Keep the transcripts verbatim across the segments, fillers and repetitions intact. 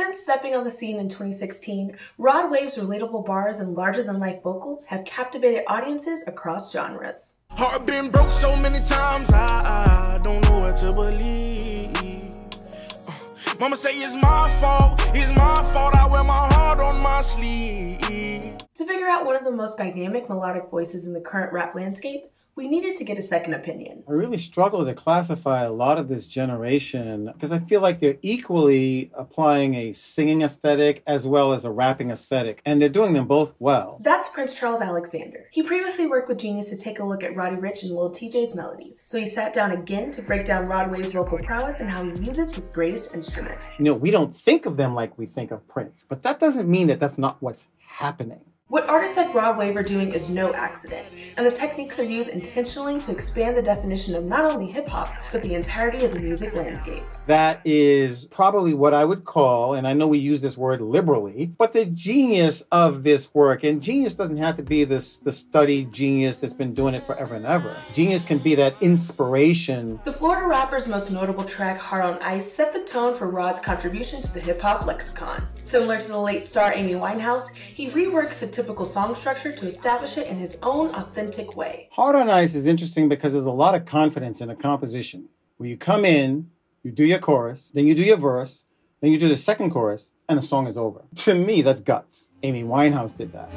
Since stepping on the scene in twenty sixteen, Rod Wave's relatable bars and larger-than-life vocals have captivated audiences across genres. Heart been broke so many times, I, I don't know what to believe. Uh, Mama say it's my fault, it's my fault, I wear my heart on my sleeve. To figure out one of the most dynamic melodic voices in the current rap landscape, we needed to get a second opinion. I really struggle to classify a lot of this generation because I feel like they're equally applying a singing aesthetic as well as a rapping aesthetic, and they're doing them both well. That's Prince Charles Alexander. He previously worked with Genius to take a look at Roddy Ricch and Lil T J's melodies, so he sat down again to break down Rod Wave's vocal prowess and how he uses his greatest instrument. You know, we don't think of them like we think of Prince, but that doesn't mean that that's not what's happening. What artists like Rod Wave are doing is no accident, and the techniques are used intentionally to expand the definition of not only hip-hop, but the entirety of the music landscape. That is probably what I would call, and I know we use this word liberally, but the genius of this work. And genius doesn't have to be this the studied genius that's been doing it forever and ever. Genius can be that inspiration. The Florida rapper's most notable track, Heart on Ice, set the tone for Rod's contribution to the hip-hop lexicon. Similar to the late star Amy Winehouse, he reworks the typical song structure to establish it in his own authentic way. Heart on Ice is interesting because there's a lot of confidence in a composition where you come in, you do your chorus, then you do your verse, then you do the second chorus, and the song is over. To me, that's guts. Amy Winehouse did that.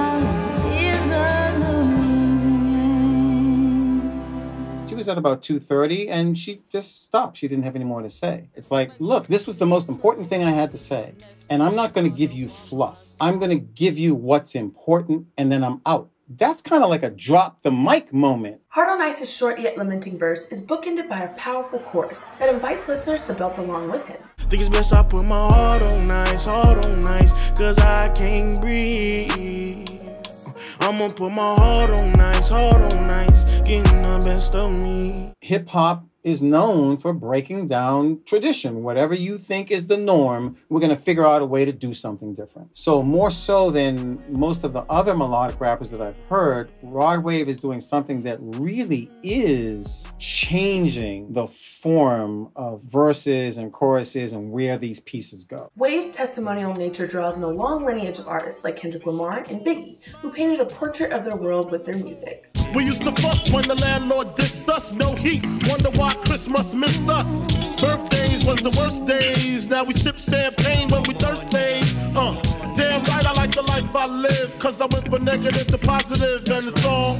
She was at about two thirty and she just stopped. She didn't have any more to say. It's like, look, this was the most important thing I had to say. And I'm not going to give you fluff. I'm going to give you what's important and then I'm out. That's kind of like a drop the mic moment. Heart on Ice's short yet lamenting verse is bookended by a powerful chorus that invites listeners to belt along with him. Think it's best I put my heart on ice, heart on ice, cause I can't breathe. I'ma put my heart on ice, heart on ice, getting the best of me. Hip-hop is known for breaking down tradition. Whatever you think is the norm, we're going to figure out a way to do something different. So more so than most of the other melodic rappers that I've heard, Rod Wave is doing something that really is changing the form of verses and choruses and where these pieces go. Wave's testimonial nature draws in a long lineage of artists like Kendrick Lamar and Biggie, who painted a portrait of their world with their music. We used to fuss when the landlord dissed us, no heat, wonder why Christmas missed us. Birthdays was the worst days, now we sip champagne when we thirsty. Uh, damn right I like the life I live, cause I went from negative to positive and it's all.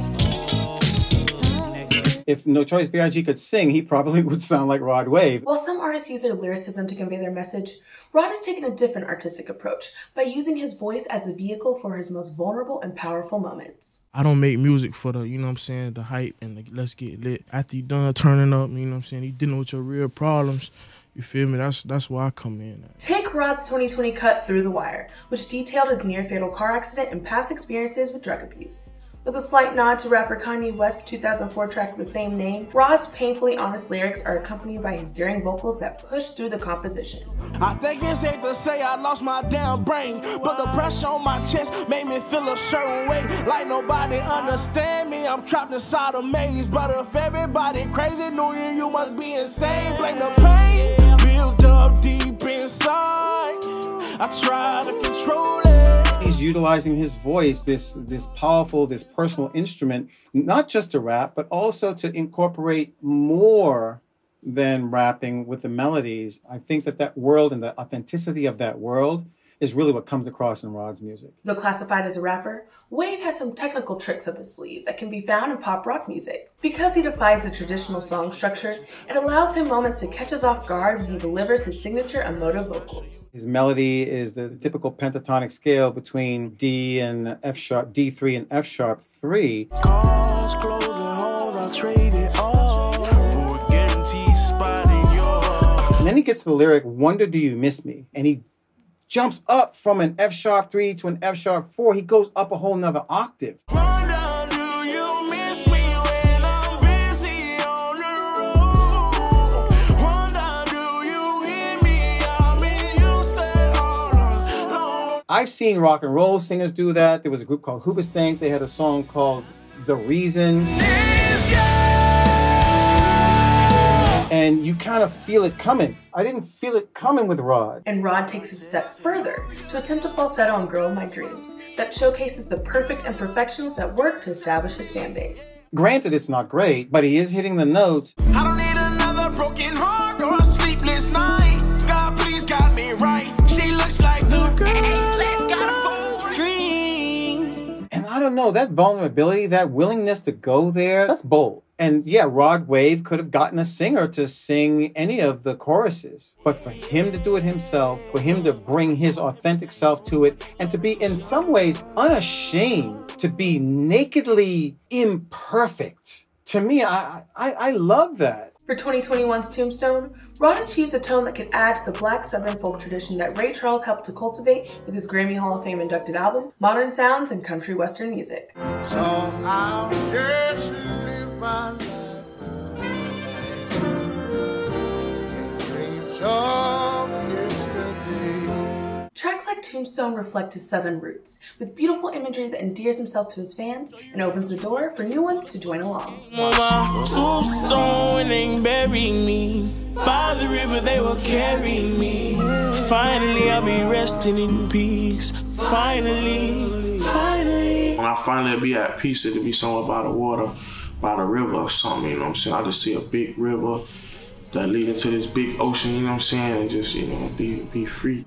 If Notorious B I G could sing, he probably would sound like Rod Wave. While some artists use their lyricism to convey their message, Rod has taken a different artistic approach by using his voice as the vehicle for his most vulnerable and powerful moments. I don't make music for the, you know what I'm saying, the hype and the let's get lit. After you done turning up, you know what I'm saying, you dealing with your real problems, you feel me? That's that's why I come in at. Take Rod's twenty twenty cut Through the Wire, which detailed his near-fatal car accident and past experiences with drug abuse. With a slight nod to rapper Kanye West's two thousand four track of the same name, Rod's painfully honest lyrics are accompanied by his daring vocals that push through the composition. I think it's safe to say I lost my damn brain, but the pressure on my chest made me feel a certain way, like nobody understand me. I'm trapped inside a maze, but if everybody crazy knew you, you must be insane. Blame the pain built up deep inside. I try to control it. He's utilizing his voice, this, this powerful, this personal instrument, not just to rap, but also to incorporate more than rapping with the melodies. I think that that world and the authenticity of that world is really what comes across in Rod's music. Though classified as a rapper, Wave has some technical tricks up his sleeve that can be found in pop rock music. Because he defies the traditional song structure, it allows him moments to catch us off guard when he delivers his signature emotive vocals. His melody is the typical pentatonic scale between D and F sharp, D three and F sharp three. Cars, clothes, and homes, I trade it all for a guaranteed spot in your heart. And then he gets to the lyric, "Wonder do you miss me?" And he jumps up from an F sharp three to an F sharp four. He goes up a whole nother octave. Wonder, do you miss me when I'm busy on the road? Wonder, do you hear me? I mean, you stay all alone. I've seen rock and roll singers do that. There was a group called Hoobastank. They had a song called The Reason. And and you kind of feel it coming. I didn't feel it coming with Rod. And Rod takes a step further to attempt a falsetto on Girl of My Dreams that showcases the perfect imperfections that work to establish his fan base. Granted, it's not great, but he is hitting the notes. I don't need another broken heart or a sleepless night. God, please got me right. She looks like the girl. Let's got a full dream. And I don't know, that vulnerability, that willingness to go there, that's bold. And yeah, Rod Wave could have gotten a singer to sing any of the choruses. But for him to do it himself, for him to bring his authentic self to it, and to be in some ways unashamed, to be nakedly imperfect, to me, I, I, I love that. For twenty twenty-one's Tombstone, Rod achieves a tone that could add to the Black Southern folk tradition that Ray Charles helped to cultivate with his Grammy Hall of Fame inducted album, Modern Sounds and Country Western Music. So I'll just live my life. Dreams of yesterday. Tracks like Tombstone reflect his Southern roots, with beautiful imagery that endears himself to his fans and opens the door for new ones to join along. My tombstone ain't bury me. By the river they will carry me. Finally I'll be resting in peace. Finally, finally. When I finally be at peace, it'll be somewhere by the water, by the river or something, you know what I'm saying? I just see a big river that lead into this big ocean, you know what I'm saying? And just, you know, be, be free.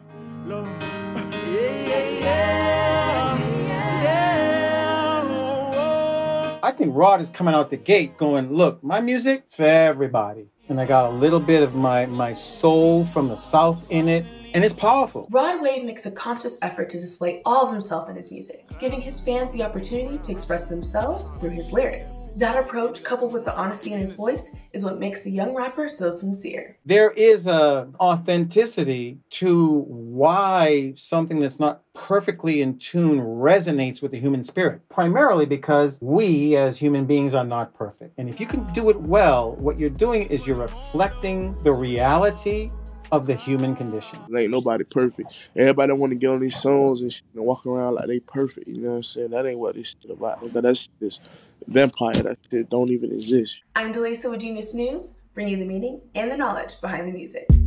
I think Rod is coming out the gate going, look, my music is for everybody. And I got a little bit of my, my soul from the South in it. And it's powerful. Rod Wave makes a conscious effort to display all of himself in his music, giving his fans the opportunity to express themselves through his lyrics. That approach, coupled with the honesty in his voice, is what makes the young rapper so sincere. There is a authenticity to why something that's not perfectly in tune resonates with the human spirit, primarily because we as human beings are not perfect. And if you can do it well, what you're doing is you're reflecting the reality of the human condition. Ain't nobody perfect. Everybody want to get on these songs and, shit and walk around like they perfect. You know what I'm saying? That ain't what this shit about. That's this vampire. That shit don't even exist. I'm Delisa with Genius News, bringing you the meaning and the knowledge behind the music.